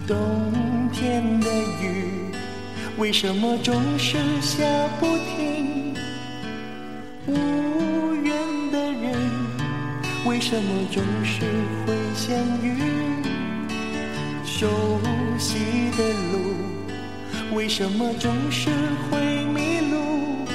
冬天的雨为什么总是下不停？无缘的人为什么总是会相遇？熟悉的路为什么总是会迷路？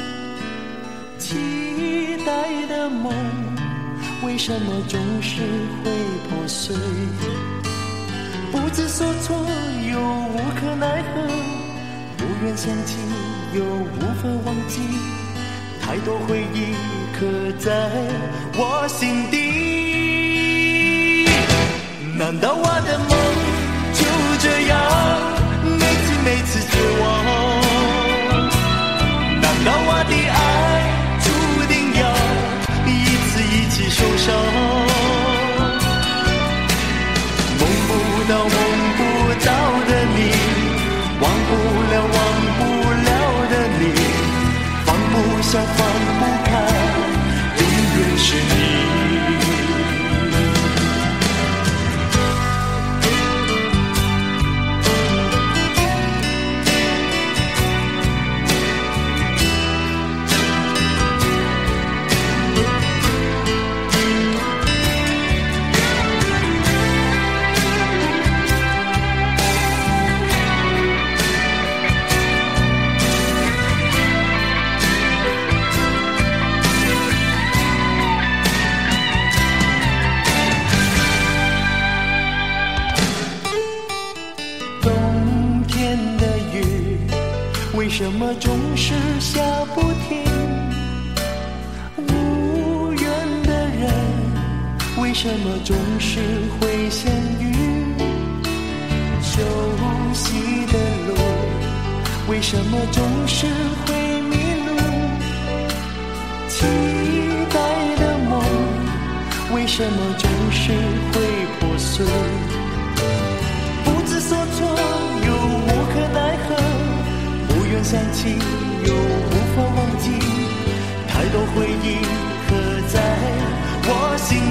期待的梦为什么总是会破碎？不知所措又无可奈何，不愿想起又无法忘记，太多回忆刻在我心底。难道我的梦就这样每次绝望？难道我的爱注定要一次受伤？梦不到的你，忘不了的你，放不下放不开，永远是你。为什么总是下不停？无缘的人为什么总是会相遇？熟悉的路为什么总是会迷路？期待的梦为什么总是会破碎？不知所措又无可奈何，不愿想起又无法忘记，太多回忆刻在我心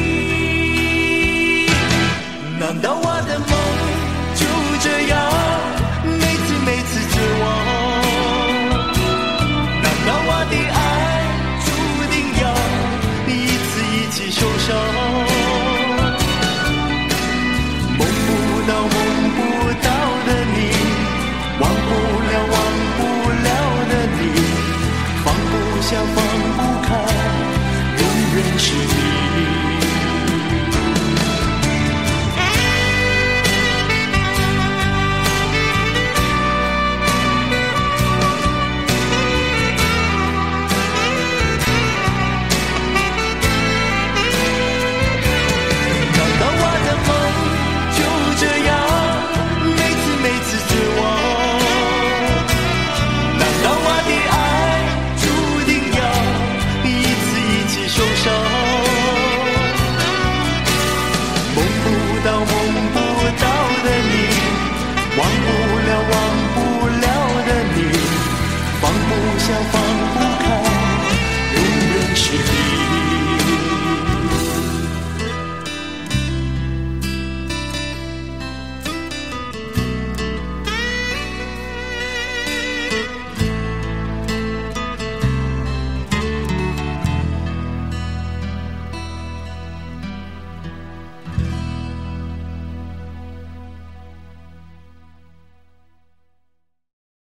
底。难道我的梦就这样每次绝望？难道我的爱注定要一次受伤？梦不到的你，忘不了的你，放不下放不开，永远是